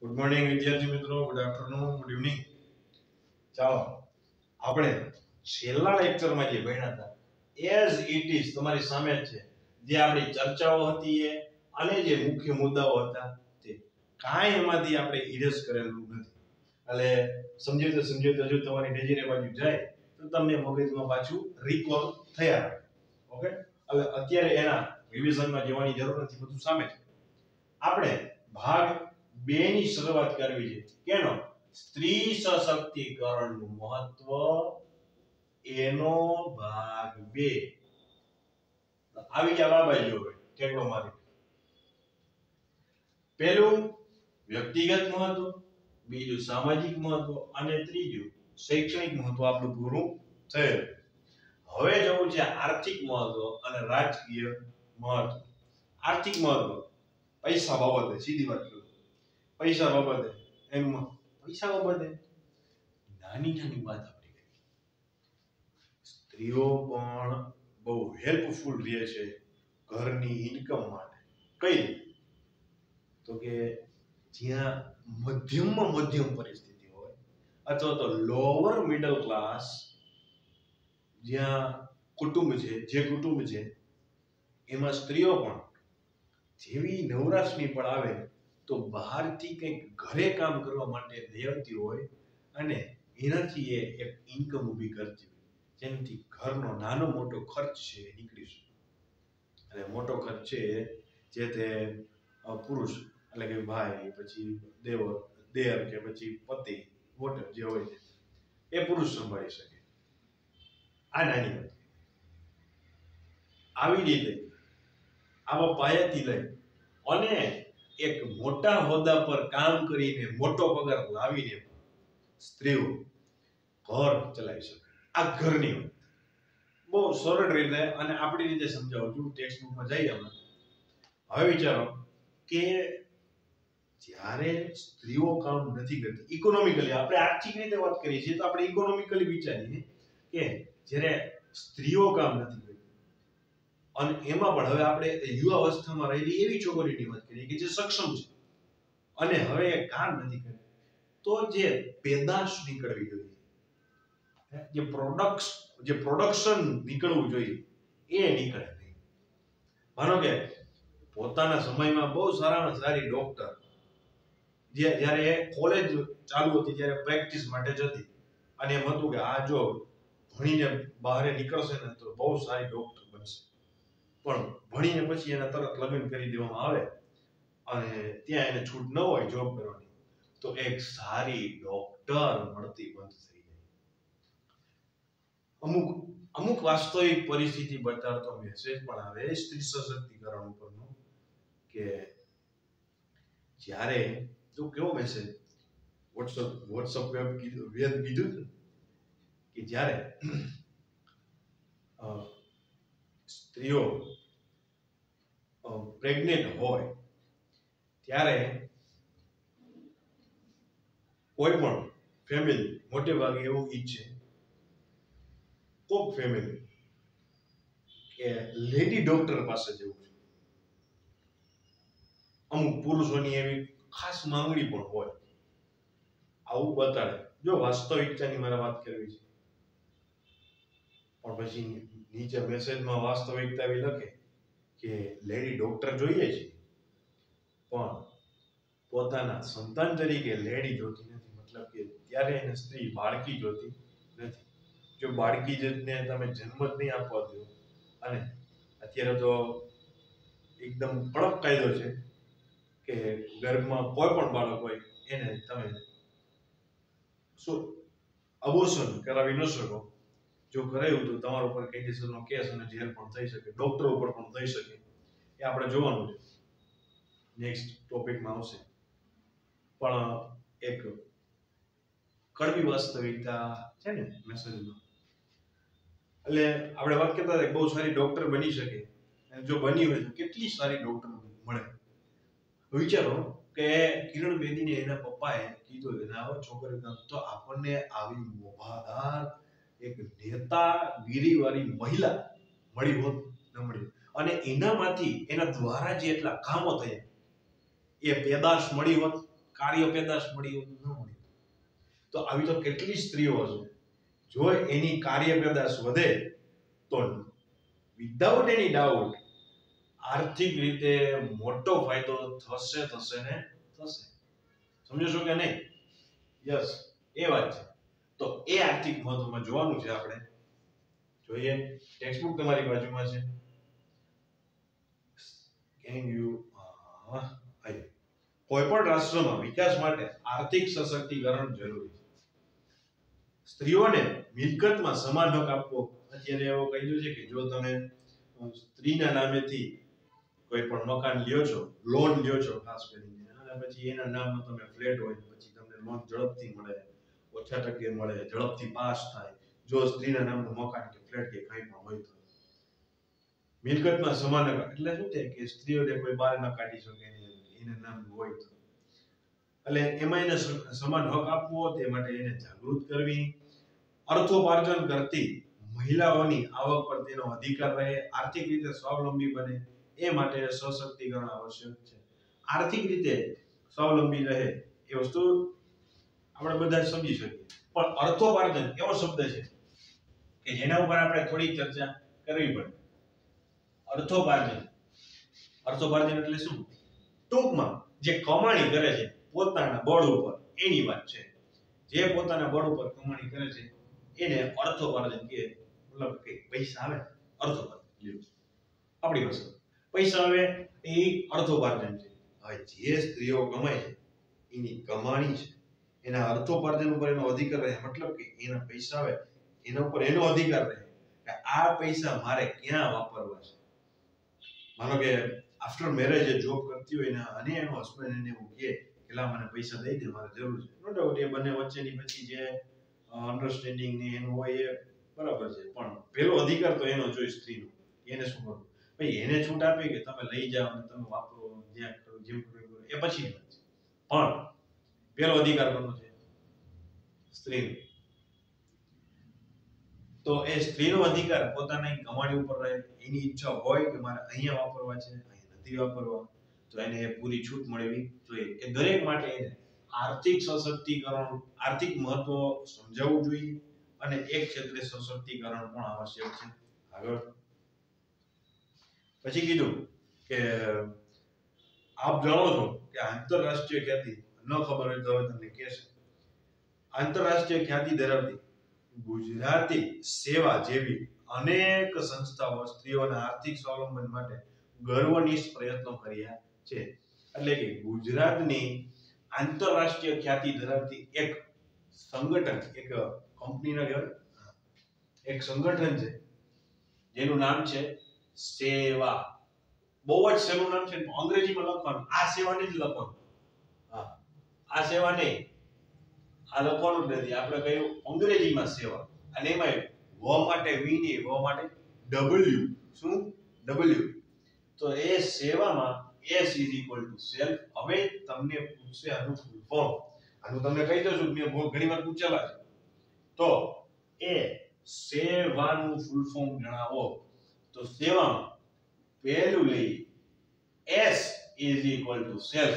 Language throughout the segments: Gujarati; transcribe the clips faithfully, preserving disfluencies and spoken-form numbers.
ગુડ મોર્નિંગ વિદ્યાર્થી મિત્રો, ગુડ આફ્ટરનૂન, ગુડ ઇવનિંગ. ચાલો આપણે છેલ્લા લેક્ચરમાં જે ભણ્યા હતા એઝ ઇટ ઇઝ તમારી સામે જ છે. જે આપણી ચર્ચાઓ હતી એ અને જે મુખ્ય મુદ્દાઓ હતા તે કાંઈ એમાંથી આપણે ઇરેઝ કરેલું નથી. એટલે સમજ્યું તો સમજ્યું તો હજુ તમારી નજરે બાજુ જાય તો તમને મગજમાં પાછું રિકોલ થયા રાખે. ઓકે, એટલે અત્યારે એના રિવિઝનમાં જવાની જરૂર નથી, બધું સામે છે. આપણે ભાગ બે ની શરૂઆત કરવી છે. કેનો? સ્ત્રી સશક્તિકરણનું મહત્વ, એનો ભાગ બે. આવી ગયા બાબા જો કેટલો મારી. પહેલું વ્યક્તિગત મહત્વ, બીજું સામાજિક મહત્વ અને ત્રીજું શૈક્ષણિક મહત્વ આપણું પૂરું થયું. હવે જવું છે આર્થિક મહત્વ અને રાજકીય મહત્વ. આર્થિક મહત્વ પૈસા બાબતે સીધી વાત કરું. પૈસા બાબતે એમ પૈસા બાબતે નાની નાની વાત આપણે કરી. સ્ત્રીઓ પણ બહુ હેલ્પફુલ રહે છે ઘરની ઇન્કમ માટે. કઈ? તો કે જ્યાં મધ્યમમાં મધ્યમ પરિસ્થિતિ હોય અથવા તો લોઅર મિડલ ક્લાસ, જ્યાં કુટુંબ છે, જે કુટુંબ છે એમાં સ્ત્રીઓ પણ જેવી નવરાશની પણ આવે તો બહારથી કંઈક ઘરે કામ કરવા માટે લેતી હોય અને એનાથી એ એક ઇન્કમ ઊભી કરતી હોય, જેનાથી ઘરનો નાનો મોટો ખર્ચ છે એ નીકળી શકે. અને મોટો ખર્ચ છે જે તે પુરુષ એટલે કે ભાઈ, પછી દેવર, દેર કે પછી પતિ, વોટર જે હોય છે એ પુરુષ સંભાળી શકે. આ નાની વાત. આવી રીતે આવા પાયાથી લઈ અને એક મોટા હોદ્દા પર કામ કરીને મોટો પગાર લાવીને સ્ત્રીઓ ઘર ચલાવી શકે. આ ઘરની વાત બહુ સરળ રીતે અને આપણી રીતે સમજાવું છું. ટેક્સ્ટ બુકમાં જઈએ અમે. હવે વિચારો કે જ્યારે સ્ત્રીઓ કામ નથી કરતી ઇકોનોમિકલી, આપણે આર્થિક રીતે વાત કરીએ છીએ તો આપણે ઇકોનોમિકલી વિચારીએ કે જ્યારે સ્ત્રીઓ કામ નથી કરતી અને એમાં પણ હવે આપણે યુવા અવસ્થામાં રહેલી એવી છોકરીની વાત કરીએ કે જે સક્ષમ છે અને હવે એ કામ નથી કરતી, તો જે પેદાશ નીકળવી જોઈએ, જે પ્રોડક્ટ્સ જે પ્રોડક્શન નીકળવું જોઈએ એ નીકળે નહીં. માનો કે પોતાના સમયમાં બહુ સારામાં સારી ડોક્ટર જે જ્યારે કોલેજ ચાલુ હતી ત્યારે પ્રેક્ટિસ માટે જતી અને એમ હતું કે આ જો ભણીને બહાર નીકળશે ને તો બહુ સારી ડોક્ટર બનશે, પણ ભણીને પછી એના તરત લગ્ન કરી દેવામાં આવે અને ત્યાં એને છૂટ ન હોય જોબ કરવાની તો એક સારી ડોક્ટર મળતી બંધ થઈ જાય. અમુક અમુક વાસ્તવિક પરિસ્થિતિ બતાડતો મેસેજ પણ આવે સ્ત્રી સશક્તિકરણ ઉપરનો કે જ્યારે જો કેવો મેસેજ વોટ્સઅપ વોટ્સઅપ વેબ કીધું વેદ કીધું કે જ્યારે સ્ત્રીઓ પ્રેગ્નેન્ટ હોય ત્યારે કોઈ પણ ફેમિલી મોટે ભાગે એવું ઈચ્છે, કોક ફેમિલી કે લેડી ડોક્ટર પાસે જવું છે. અમુક પુરુષોની એવી ખાસ માંગણી પણ હોય. આવું બતાડે. જો વાસ્તવિકતાની મારે વાત કરવી છે પણ પછી નીચે મેસેજમાં વાસ્તવિકતા એવી લખે કે લેડી ડોક્ટર જોઈએ છે પણ પોતાના સંતાન તરીકે લેડી જોતી નથી. મતલબ કે ત્યારે એને સ્ત્રી બાળકી જોતી નથી. જો બાળકી જને તમે જન્મ જ નહીં આપવા દો, અને અત્યારે તો એકદમ કડક કાયદો છે કે ગર્ભમાં કોઈ પણ બાળક હોય એને તમે શું અબોર્શન કરાવી ન શકો. જો કરાયું તો તમારા ઉપર કાયદેસરનો કેસ અને જેલ પણ થઈ શકે, ડોક્ટર ઉપર પણ થઈ શકે. એ આપણે જોવાનું છે, નેક્સ્ટ ટોપિકમાં આવશે. પણ એક કડવી વાસ્તવિકતા છે ને મેસેજમાં. એટલે આપણે વાત કરતા હતા કે બહુ સારી ડોક્ટર બની શકે, અને જો બની હોય તો કેટલી સારી ડોક્ટર મળે. વિચારો કે કિરણ બેદીને એના પપ્પાએ કીધું કે ના છોકરી તો આપણને આવી મોભાદાર એક નેતાગીરી વાળી મહિલા મળી હોત ન મળી, અને એનામાંથી એના દ્વારા જે એટલા કામો થયા એ પેદાશ મળી હોત કાર્ય પેદાશ મળી હોય ન મળી. તો આવી તો કેટલી સ્ત્રીઓ હશે, જો એની કાર્ય પેદાશ વધે તો વિધાઉટ એની ડાઉટ આર્થિક રીતે મોટો ફાયદો થશે થશે ને થશે. સમજો છો કે નહીં? યસ, એ વાત છે. તો એ આર્થિક મહત્વમાં જોવાનું છે આપણે. જોઈએ, ટેક્સ્ટબુક તમારી બાજુમાં છે. કેન યુ કોઈ પણ રાષ્ટ્રમાં વિકાસ માટે આર્થિક સશક્તિકરણ જરૂરી છે. સ્ત્રીઓને મિલકતમાં સમાન હક આપવો. અત્યારે એવો કહ્યું છે કે જો તમે સ્ત્રીના નામેથી કોઈ પણ મકાન લ્યો છો, લોન લ્યો છો ખાસ કરીને, અને પછી એના નામમાં તમે ફ્લેટ હોય પછી તમને લોન ઝડપથી મળે, ઓછા ટકે મળે, ઝડપથી પાસ થાય જો સ્ત્રીના નામનું મકાન કે ફ્લેટ કે કંઈ પણ હોય તો. મિલકતમાં સમાન હક એટલે શું છે કે સ્ત્રીઓને કોઈ બહાર ન કાઢી શકે એના નામનું હોય તો. એટલે એમાં એને સમાન હક આપવો, તે માટે એને જાગૃત કરવી. અર્થોપાર્જન કરતી મહિલાઓની આવક પર તેનો અધિકાર રહે, આર્થિક રીતે સ્વાવલંબી બને, એ માટે સશક્તિકરણ આવશ્યક છે. આર્થિક રીતે સ્વાવલંબી રહે એ વસ્તુ આપણે બધા સમજી શકીએ, પણ અર્થોપાર્જન એવો શબ્દ છે કે જેના ઉપર આપણે થોડી ચર્ચા કરવી પડે. અર્થોપાર્જન અર્થોપાર્જન એટલે શું? ટૂંકમાં જે કમાણી કરે છે પોતાના બળ ઉપર એની વાત છે. જે પોતાના બળ ઉપર કમાણી કરે છે એને અર્થોપાર્જન કહે. મતલબ કે પૈસા આવે, અર્થોપાર્જન. આપણી ભાષા પૈસા આવે એ અર્થોપાર્જન છે. હવે જે સ્ત્રીઓ કમાય છે એની કમાણી છે, એના અર્થોપાર્જન ઉપર એનો અધિકાર રહે. મતલબ કે એના પૈસા આવે એના ઉપર એનો અધિકાર રહે કે આ પૈસા મારે ક્યાં વાપરવા છે. માનો કે આફ્ટર મેરેજ એ જોબ કરતી હોય ને અને એનો હસબન્ડ એને એવું કહે કે લા મને પૈસા દઈ દે, મારે જરૂર છે. નો ડાઉટ એ બંને વચ્ચેની પછી જે અન્ડરસ્ટેન્ડિંગ ને એનું હોય એ બરાબર છે, પણ પેલો અધિકાર તો એનો જોઈ સ્ત્રીનો. એને શું કરવું? ભાઈ એને છૂટ આપી કે તમે લઈ જાઓ અને તમે વાપરો, જ્યાં કરો જેમ કરો એ પછી વાત છે, પણ પેલો અધિકાર કોનો છે? સ્ત્રીનો. તો એ સ્ત્રીનો અધિકાર પોતાની કમાણી ઉપર રહે. એની ઈચ્છા હોય કે મારે અહીંયા વાપરવા છે, અહીંયા નથી વાપરવા, તો એને પૂરી છૂટ મળવી જોઈએ. એ દરેક માટે એને આર્થિક સશક્તિકરણ, આર્થિક મહત્વ સમજાવવું જોઈએ અને એક ક્ષેત્રે સશક્તિકરણ પણ આવશ્યક છે. આગળ પછી કીધું કે આપ જાણો છો કે આંતરરાષ્ટ્રીય ખ્યાતિ ન ખબર હોય તો હવે તમને કહેશે. આંતરરાષ્ટ્રીય ખ્યાતિ ધરાવતી ગુજરાતી સેવા જેવી અનેક સંસ્થાઓ સ્ત્રીઓના આર્થિક સ્વાવલંબન માટે ગર્વનિષ્ઠ પ્રયત્નો કર્યા છે. એટલે કે ગુજરાતની આંતરરાષ્ટ્રીય ખ્યાતિ ધરાવતી એક સંગઠન, એક કંપનીના કહેવાય, એક સંગઠન છે જેનું નામ છે સેવા. બહુ જ સહેલું નામ છે, અંગ્રેજીમાં લખવાનું. આ સેવા નહીં લખવાનું, હા આ સેવા નહીં, આ લખવાનું નથી. આપણે કહ્યું અંગ્રેજીમાં સેવા, અને એમાં વ માટે વી ની, વ માટે ડબલ્યુ. શું? ડબલ્યુ. તો એ સેવામાં S is equal to self. હવે તમને પૂછશે આનું ફૂલ ફોર્મ, આનું તમને કહી દઉં છું, મેં ઘણી વાર પૂછેલા છે. તો એ સેવાનું ફૂલ ફોર્મ જણાવો. તો સેવામાં પહેલું લઈ S is equal to self.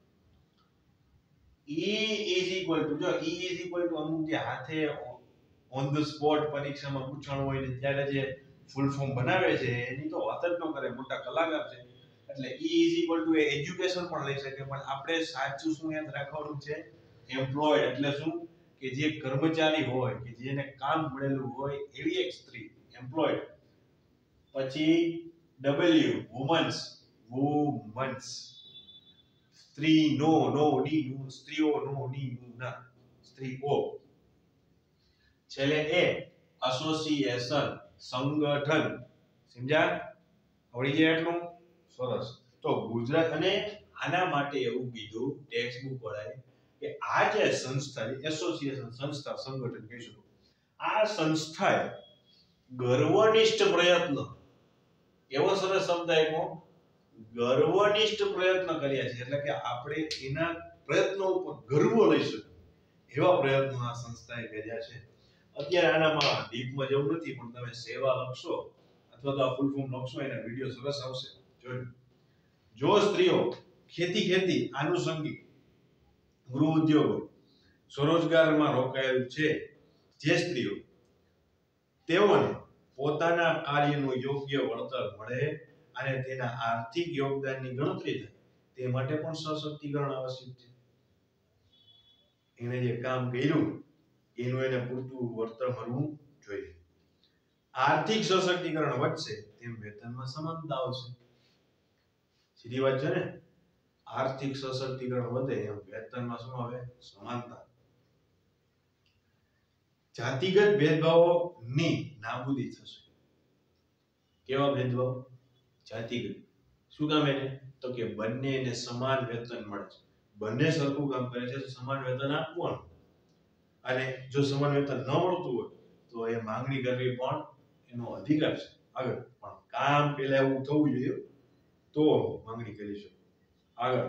E is equal to, જો E is equal to અમુક જે હાથે ઓન ધ સ્પોટ પરીક્ષામાં પૂછવાનું હોય ને ત્યારે જે ફૂલ ફોર્મ બનાવે છે એની તો વાત જ ન કરે, મોટા કલાકાર છે. એટલે E is equal to એ એજ્યુકેશન પણ લઈ શકે, પણ આપણે સાચું શું યાદ રાખવાનું છે? એમ્પ્લોયડ. એટલે શું? કે જે કર્મચારી હોય, કે જેને કામ મળેલું હોય એવી એક સ્ત્રી, એમ્પ્લોયડ. પછી W, વુમન્સ, વુમન્સ. સ્ત્રી નો, નો ડી નો, સ્ત્રીઓ નો ડી નો ના, સ્ત્રીઓ. છેલ્લે એ એસોસિએશન, સંગઠન. સમજ્યા? આવડી જાય એટલું? સરસ. તો ગુજરાત, અને આના માટે એવું કીધું ટેક્સ્ટ બુક વાળાએ કે આ જે સંસ્થા, એસોસિએશન, સંસ્થા, સંગઠન કહી શકો, આ સંસ્થાએ ગર્વનિષ્ઠ પ્રયત્ન, એવો સરસ શબ્દ આપ્યો, ગર્વનિષ્ઠ પ્રયત્ન કર્યા છે. એટલે કે આપણે એના પ્રયત્નો ઉપર ગર્વ લઈ શકીએ એવા પ્રયત્નો આ સંસ્થાએ કર્યા છે. અત્યારે આનામાં ડીપમાં જવું નથી, પણ તમે સેવા લખશો અથવા તો આ ફૂલ ફોર્મ લખશો, એના વિડિયો સરસ આવશે જોજો. જો સ્ત્રીઓ ખેતી ખેતી આનુષંગિક ગૃહ ઉદ્યોગો, સ્વરોજગારમાં રોકાયેલ છે જે સ્ત્રીઓ, તેઓને પોતાના કાર્યનું યોગ્ય વળતર મળે અને તેના આર્થિક યોગદાનની ગણતરી થાય તે માટે પણ સશક્તિકરણ આવશ્યક છે. એને જે કામ કર્યું એનું એને પૂરતું વળતર મળવું જોઈએ. આર્થિક સશક્તિકરણ વધશે તેમ વેતનમાં સમાનતા આવશે. સીધી વાત છે ને, આર્થિક સશક્તિકરણ વધે એમ વેતનમાં શું આવે? સમાનતા. જાતિગત ભેદભાવોની નાબૂદી થશે. કેવા ભેદભાવ? જાતિગત. શું કામ એને? તો કે બંનેને સમાન વેતન મળે છે. બંને સરખું કામ કરે છે તો સમાન વેતન આપવાનું. અને જો સમાન વેતન ન મળતું હોય તો એ માંગણી કરવી પણ એનો અધિકાર છે. આગળ પણ કામ પહેલા એવું થવું જોઈએ તો માંગણી કરી શકો. આગળ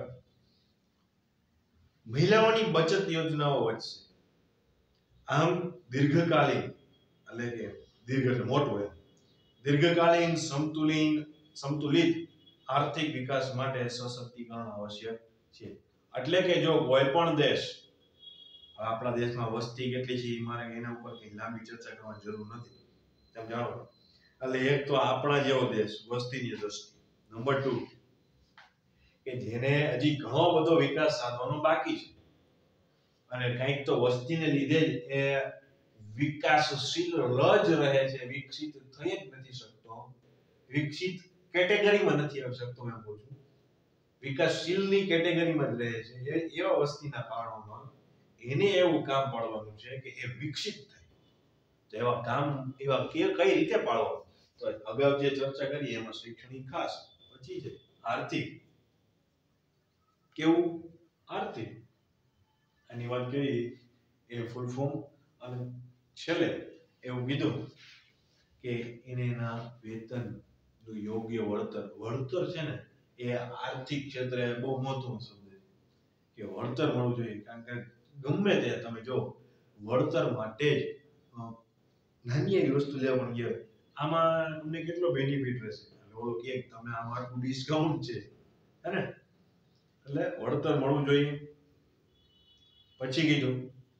મહિલાઓની બચત યોજનાઓ વધશે. આમ દીર્ઘકાલીન એટલે કે દીર્ઘ એટલે મોટું એમ દીર્ઘકાલીન સમતુલિત સમતુલિત આર્થિક વિકાસ માટે સશક્તિકરણ આવશ્યક છે. એટલે કે જો કોઈ પણ દેશ, આપણા દેશમાં વસ્તી કેટલી છે એ મારે એના ઉપર કઈ લાંબી ચર્ચા કરવાની જરૂર નથી, તમે જાણો. એટલે એક તો આપણા જેવો દેશ વસ્તીની દ્રષ્ટિએ, નંબર ટુ કે જેને હજી ઘણો બધો વિકાસ સાધવાનો બાકી છે અને કંઈક તો વસ્તીને લીધે જ એ વિકાસશીલ જ રહે છે, વિકસિત થઈ જ નથી શકતો, વિકસિત કેટેગરીમાં નથી આવી શકતો. એમ કહું છું વિકાસશીલની કેટેગરીમાં જ રહે છે. એ એવા વસ્તીના કારણોમાં એને એવું કામ પાડવાનું છે કે એ વિકસિત થાય. તો એવા કામ એવા કે કઈ રીતે પાડવા? તો અગાઉ જે ચર્ચા કરી એમાં શૈક્ષણિક ખાસ, પછી છે આર્થિક. કેવું? આર્થિક. આની વાત કરી એ ફૂલ ફોર્મ. અને છેલ્લે એવું કીધું કે એને એના વેતનનું યોગ્ય વળતર. વળતર છે ને એ આર્થિક ક્ષેત્રે બહુ મહત્વનો શબ્દ છે કે વળતર મળવું જોઈએ. કારણ કે ગમે તે તમે જો વળતર માટે જ નાની એવી વસ્તુ લેવા પણ ગયા આમાં તમને કેટલો બેનિફિટ રહેશે. ઓલો કે તમે આમાં આટલું ડિસ્કાઉન્ટ છે હે ને, એટલે વળતર મળવું જોઈએ. પછી કીધું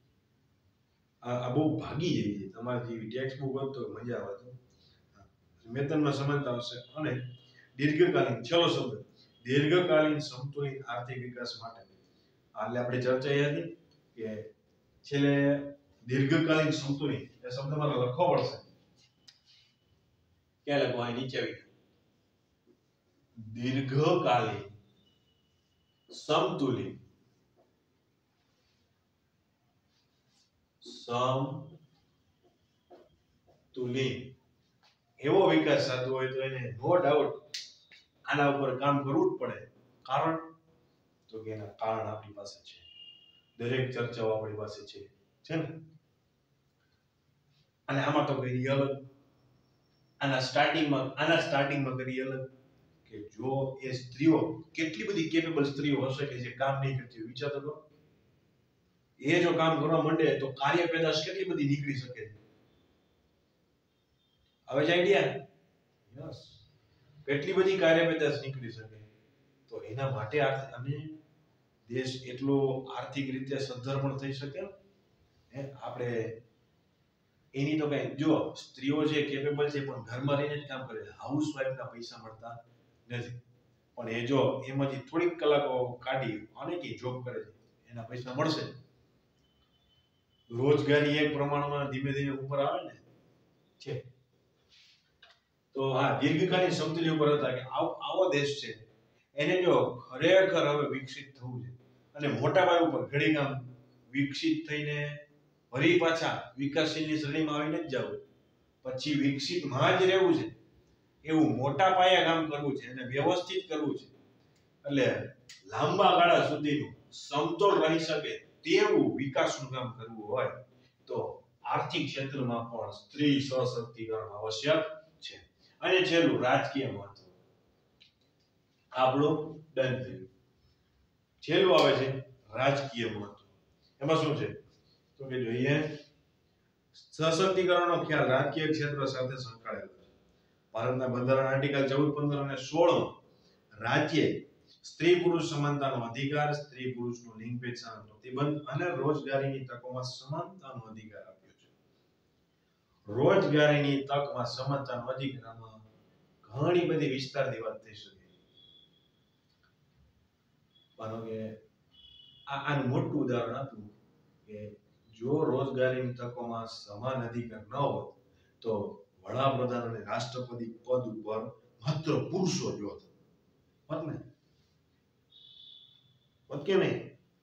આ બહુ ભાગી જાય છે, તમારે જેવી ટેક્સ્ટ બુક હોત તો મજા આવે તો વેતનમાં સમાનતા આવશે. અને દીર્ઘકાલીન, છેલ્લો શબ્દ દીર્ઘકાલીન સમતુલિત આર્થિક વિકાસ માટે. એટલે આપણે ચર્ચા એ હતી કે છેલ્લે દીર્ઘકાલીન સમતુલિત એ શબ્દ મારે લખવો પડશે. ક્યાં લખવા? નીચે આવી દીર્ઘકાલીન સમતુલિત સમતુલિત એવો વિકાસ સાધવો હોય તો એને નો ડાઉટ આના ઉપર કામ કરવું જ પડે. કારણ તો કે એના કારણ આપણી પાસે છે, દરેક ચર્ચાઓ આપણી પાસે છે છે ને. અને આમાં તો કરી અલગ, આના સ્ટાર્ટિંગમાં આના સ્ટાર્ટિંગમાં કરી અલગ કે જો એ સ્ત્રીઓ કેટલી બધી કેપેબલ સ્ત્રીઓ હશે કે જે કામ નહીં કરતી હોય. વિચાર કરો, એ જો કામ કરવા માંડે તો કાર્ય પેદાશ કેટલી બધી નીકળી શકે છે. હવે જ આઈડિયા? યસ, કેટલી બધી કાર્ય પેદાશ નીકળી શકે. તો એના માટે અને દેશ એટલો આર્થિક રીતે સદ્ધર પણ થઈ શકે. હે આપણે એની તો કઈ જો સ્ત્રીઓ છે કેપેબલ છે પણ ઘરમાં રહીને જ કામ કરે છે, હાઉસવાઈફના પૈસા મળતા નથી. પણ એ જો એમાંથી થોડીક કલાકો કાઢી અને કે જોબ કરે છે એના પૈસા મળશે. રોજગારી એક પ્રમાણમાં ધીમે ધીમે ઉપર આવે ને છે. તો હા, દીર્ઘકાલીન સમતુલ્ય ઉપર હતા કે આવો દેશ છે એને જો ખરેખર હવે વિકસિત થવું છે અને મોટા પાયા ઉપર ઘડી કામ વિકસિત થઈને ફરી પાછા વિકાસશીલની શ્રેણીમાં આવીને જ જવું, પછી વિકસિતમાં જ રહેવું છે એવું મોટા પાયે કામ કરવું છે અને વ્યવસ્થિત કરવું છે. એટલે લાંબા ગાળા સુધીનું સમતોલ રહી શકે તેવું વિકાસનું કામ કરવું હોય તો આર્થિક ક્ષેત્રમાં પણ સ્ત્રી સશક્તિકરણ આવશ્યક છે. અને છેલ્લું રાજકીય મહત્વ. આપણું ડન થયું. છેલ્લું આવે છે રાજકીય મહત્વ. એમાં શું છે તો કે જોઈએ સશક્તિકરણનો ખ્યાલ રાજકીય ક્ષેત્ર સાથે સંકળાયેલો છે. ભારતના બંધારણ આર્ટિકલ ચૌદ, પંદર અને સોળ રાજ્ય સ્ત્રી પુરુષ સમાનતાનો અધિકાર, સ્ત્રી પુરુષનો લિંગ ભેદ સામે પ્રતિબંધ અને રોજગારીની તકોમાં સમાનતાનો અધિકાર આપ્યો છે. રોજગારીની તકમાં સમાનતાનો અધિકારમાં ઘણી બધી વિસ્તારની વાત થઈ શકે. માનો કે આ આનું મોટું ઉદાહરણ આપું કે જો રોજગારીની તકોમાં સમાન અધિકાર ન હોત તો વડાપ્રધાન અને રાષ્ટ્રપતિ પદ ઉપર માત્ર પુરુષો જ હોત. હોત ને? હોત કે નહીં?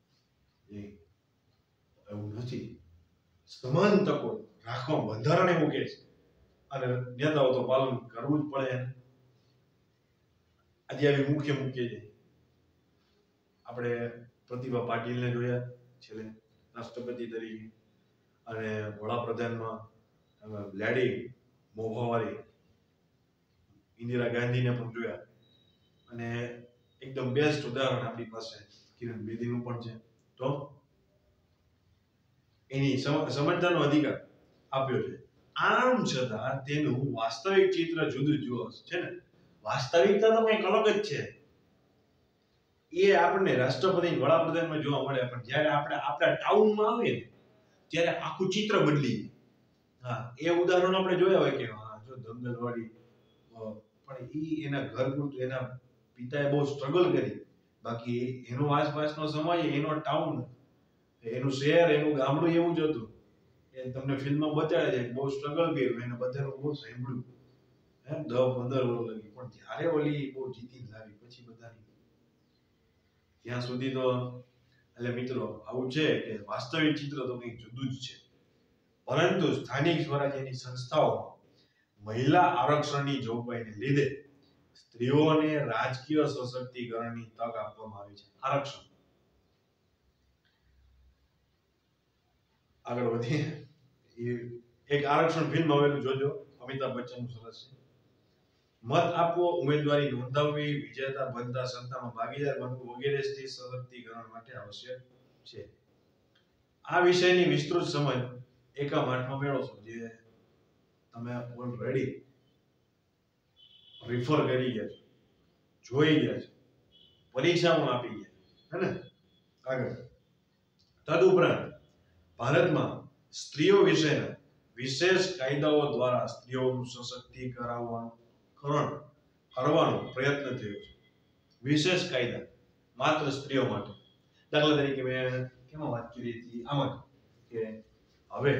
એવું નથી. સમાન તકો રાખવા બંધારણ એવું કહે છે અને નેતાઓ તો પાલન કરવું જ પડે. આજે આવી મુખ્ય મુખ્ય છે આપણે પ્રતિભા પાટીલને જોયા છેલ્લે રાષ્ટ્રપતિ તરીકે, અને વડાપ્રધાનમાં લેડી મોભાવાળી ઇન્દિરા ગાંધીને પણ જોયા, અને એકદમ બેસ્ટ ઉદાહરણ આપણી પાસે કિરણ બેદીનું પણ છે. તો એની સમાનતાનો અધિકાર આપ્યો છે. આમ છતાં તેનું વાસ્તવિક ચિત્ર જુદું જુદું છે ને. વાસ્તવિકતા તો કંઈક અલગ જ છે. એ આપણને રાષ્ટ્રપતિ વડાપ્રધાનમાં જોવા મળે, પણ જ્યારે આપણે આપણા ટાઉનમાં આવીએ ને ત્યારે આખું ચિત્ર બદલી જાય. હા, એ ઉદાહરણ આપણે જોયા હોય કે હા જો દંગલવાળી, પણ ઈ એના ઘર પૂરતું એના પિતાએ બહુ સ્ટ્રગલ કરી, બાકી એનો આસપાસનો સમાજ, એનો ટાઉન, એનું શહેર, એનું ગામડું એવું જ હતું. એ તમને ફિલ્મમાં બતાડે છે બહુ સ્ટ્રગલ કર્યું, એને બધાનું બહુ સાંભળ્યું હે દસ પંદર વર્ષ લગી, પણ જ્યારે ઓલી બહુ જીતી લાવી પછી બધાની ત્યાં સુધી તો. એટલે મિત્રો આવું છે કે વાસ્તવિક ચિત્ર તો કંઈક જુદું જ છે. પરંતુ સ્થાનિક સ્વરાજ્યની સંસ્થાઓ મહિલા આરક્ષણની જોગવાઈને લીધે સ્ત્રીઓને રાજકીય સશક્તિકરણની તક આપવામાં આવી છે. આરક્ષણ. આગળ વધીએ. એક આરક્ષણ ફિલ્મ આવેલું જોજો, અમિતાભ બચ્ચનનું સરસ છે. મત આપવો, ઉમેદવારી નોંધાવવી, વિજેતા બનતા સત્તામાં ભાગીદાર બનવું વગેરે સ્ત્રી સશક્તિકરણ માટે આવશ્યક છે. આ વિષયની વિસ્તૃત સમજ એકમ આઠમાં મેળવશો, જે તમે ઓલરેડી રિફર કરી ગયા છો, જોઈ ગયા છો, પરીક્ષા પણ આપી ગયા, હે ને? આગળ. તદુપરાંત ભારતમાં સ્ત્રીઓ વિશેના વિશેષ કાયદાઓ દ્વારા સ્ત્રીઓનું સશક્તિકરણ કરવાનો પ્રયત્ન થયો છે. વિશેષ કાયદા માત્ર સ્ત્રીઓ માટે. દાખલા તરીકે મેં કેમાં વાત કરી હતી આમાં કે હવે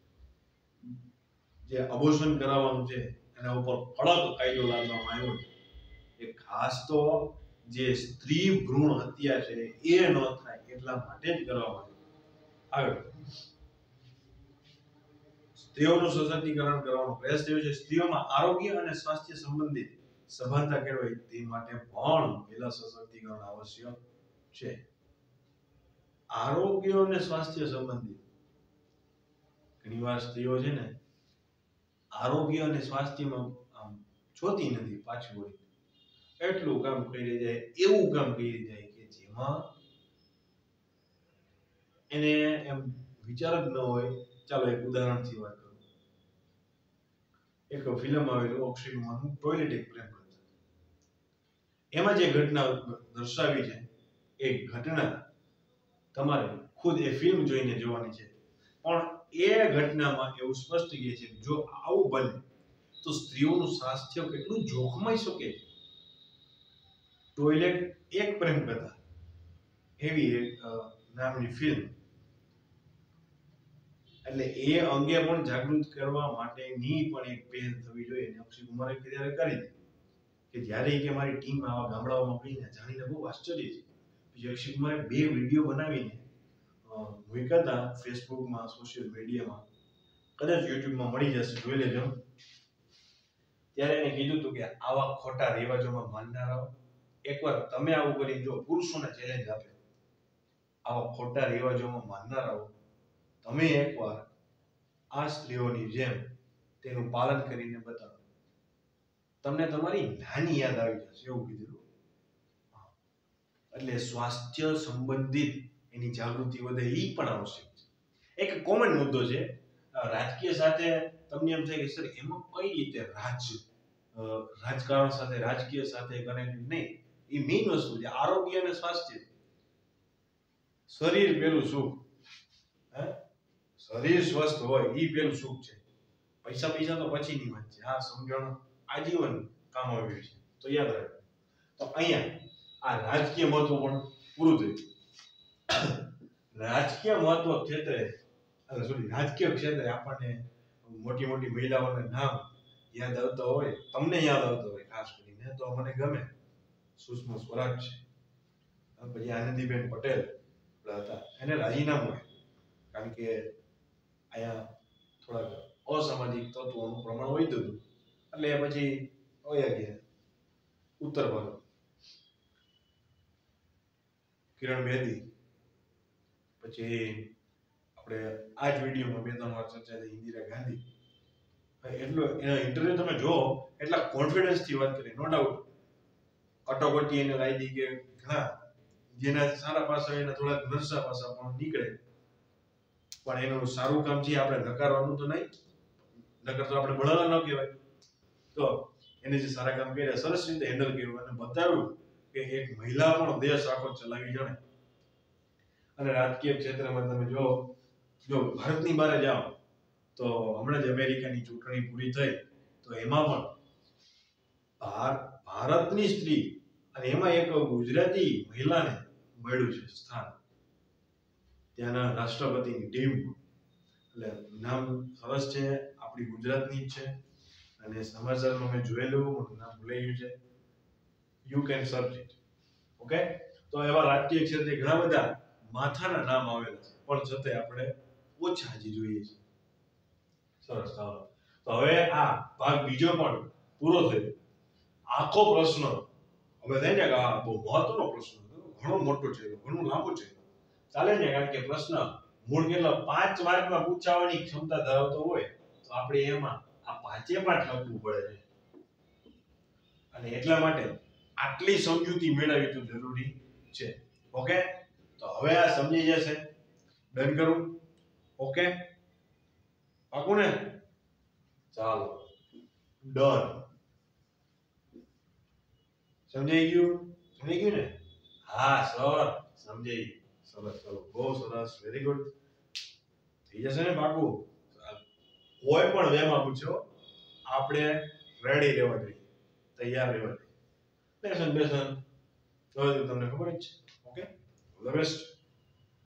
જે અબોર્શન કરાવવાનું છે એના ઉપર કડક કાયદો લાદવામાં આવ્યો છે. એ ખાસ તો જે સ્ત્રી ભ્રૂણ હત્યા છે એ ન થાય એટલા માટે જ કરવામાં આવ્યું. આગળ. સ્ત્રીઓનું સશક્તિકરણ કરવાનો પ્રયાસ થયો છે. સ્ત્રીઓમાં આરોગ્ય અને સ્વાસ્થ્ય સંબંધિત સભાનતા કેળવાય તે માટે પણ મહિલા સશક્તિકરણ આવશ્યક છે. આરોગ્ય અને સ્વાસ્થ્ય સંબંધિત ઘણીવાર સ્ત્રીઓ છે ને આરોગ્ય અને સ્વાસ્થ્યમાં આમ જોતી નથી, પાછી વળી એટલું કામ કરી જાય, એવું કામ કરી જાય કે જેમાં એને એમ વિચાર જ ન હોય. ચાલો એક ઉદાહરણથી વાત કરું. એક ફિલ્મ આવેલું અક્ષય કુમારનું ટોયલેટ એક પ્રેમ કથા. એમાં જે ઘટના દર્શાવી છે એ ઘટના તમારે ખુદ એ ફિલ્મ જોઈને જોવાની છે, પણ એ ઘટનામાં એવું સ્પષ્ટ કહે છે જો આવું બને તો સ્ત્રીઓનું સ્વાસ્થ્ય કેટલું જોખમાઈ શકે. ટોયલેટ એક પ્રેમ કથા એવી એક નામની ફિલ્મ. એટલે એ અંગે પણ જાગૃત કરવા માટેની પણ એક પહેલ થવી જોઈએ. અક્ષય કુમારે ત્યારે કરી કે જ્યારે કે મારી ટીમ આવા ગામડાઓમાં ગઈને જાણીને બહુ આશ્ચર્ય છે. પછી અક્ષય કુમારે બે વિડીયો બનાવીને મૂક્યા હતા ફેસબુકમાં, સોશિયલ મીડિયામાં, કદાચ યુટ્યુબમાં મળી જશે, જોઈ લેજો. ત્યારે એને કીધું હતું કે આવા ખોટા રિવાજોમાં માનનારાઓ એકવાર તમે આવું કરી જો, પુરુષોને ચેલેન્જ આપે, આવા ખોટા રિવાજોમાં માનનારાઓ તમે એકવાર આ સ્ત્રીઓની જેમ તેનું પાલન કરીને બતાવો, તમને તમારી નાની યાદ આવી જશે, એવું કીધું. એટલે સ્વાસ્થ્ય સંબંધિત એની જાગૃતિ વધે એ પણ આવશ્યક છે. એક કોમન મુદ્દો છે રાજકીય સાથે. તમને એમ થાય કે સર એમાં કઈ રીતે રાજ રાજકારણ સાથે રાજકીય સાથે કનેક્ટેડ નહીં. એ મેઇન વસ્તુ છે. આરોગ્ય અને સ્વાસ્થ્ય, શરીર પેલું સુખ. હે શરીર સ્વસ્થ હોય એ પેલું સુખ છે. પૈસા પૈસા તો પછીની વાત છે. આ સમજણ આજીવન કામ આવ્યું છે, તો યાદ રાખો. તો અહીંયા આ રાજકીય મહત્વ પણ પૂરું થયું. રાજકીય મહત્વ ક્ષેત્રે અરે સોરી રાજકીય ક્ષેત્રે આપણને મોટી મોટી મહિલાઓના નામ યાદ આવતા હોય, તમને યાદ આવતા હોય ખાસ કરીને, તો મને ગમે. સુષ્મા સ્વરાજ છે, પછી આનંદીબેન પટેલ હતા, એને રાજીનામું આપ્યું કારણ કે અહીંયા થોડાક અસામાજિક તત્વોનું પ્રમાણ વધ્યું હતું, એટલે પછી વયા ગયા ઉત્તર ભારત. કિરણ બેદી, પછી આપણે આ જ વિડીયોમાં બે ત્રણ વાર ચર્ચા થઈ ઇન્દિરા ગાંધી. એટલો એના ઇન્ટરવ્યુ તમે જો એટલા કોન્ફિડન્સ થી વાત કરી, નો ડાઉટ કટોકટી એને લાગી કે ઘણા જેના સારા પાસા એના થોડા નરસા પાસા પણ નીકળે, પણ એનું સારું કામ છે આપણે નકારવાનું તો નહીં, નકર તો આપણે ભણાવવા ન કહેવાય. તો એને જે સારા કામ કર્યા, સરસ રીતે હેન્ડલ કર્યું અને બતાવ્યું કે એક મહિલા પણ દેશ આખો ચલાવી જાણે. અને રાજકીય ક્ષેત્રમાં તમે જો જો ભારતની બહાર જાઓ તો હમણાં જ અમેરિકાની ચૂંટણી પૂરી થઈ, તો એમાં પણ ભારતની સ્ત્રી અને એમાં એક ગુજરાતી મહિલાને મળ્યું છે સ્થાન ત્યાંના રાષ્ટ્રપતિની ટીમ. એટલે નામ સરસ છે, આપણી ગુજરાતની જ છે, અને સમાચારમાં મેં જોયેલું, નામ ભૂલાઈ ગયું છે. You can search it. Okay, તો એવા રાજકીય ક્ષેત્રે ઘણા બધા માથાના નામ આવેલા છે, પણ છતાંય આપણે ઓછા હજી જોઈએ છે. સરસ, ચાલો. તો હવે આ ભાગ બીજો પણ પૂરો થયો. આખો પ્રશ્ન હવે થઈ ને કે આ બહુ મહત્વનો પ્રશ્ન, ઘણો મોટો છે, ઘણું લાંબુ છે, ચાલે ને, કારણ કે પ્રશ્ન મૂળ કેટલો પાંચ માર્કમાં પૂછાવાની ક્ષમતા ધરાવતો હોય, તો આપણે એમાં આ પાંચે પાંચ લખવું પડે છે, અને એટલા માટે આટલી સમજૂતી મેળવવી તો જરૂરી છે. ઓકે, તો હવે આ સમજી જશે. ડન કરું? ઓકે, પાકું ને? ચાલો, ડન. સમજાઈ ગયું? સમજાઈ ગયું ને? હા સર, સમજાઈ. સરસ, ચલો, બહુ સરસ, વેરી ગુડ. થઈ જશે ને પાકું? કોઈ પણ વેમાં પૂછો, આપણે રેડી રહેવા જોઈએ, તૈયાર રહેવા જોઈએ. લેસન બેસન તો તમને ખબર જ છે. Okay, all the best.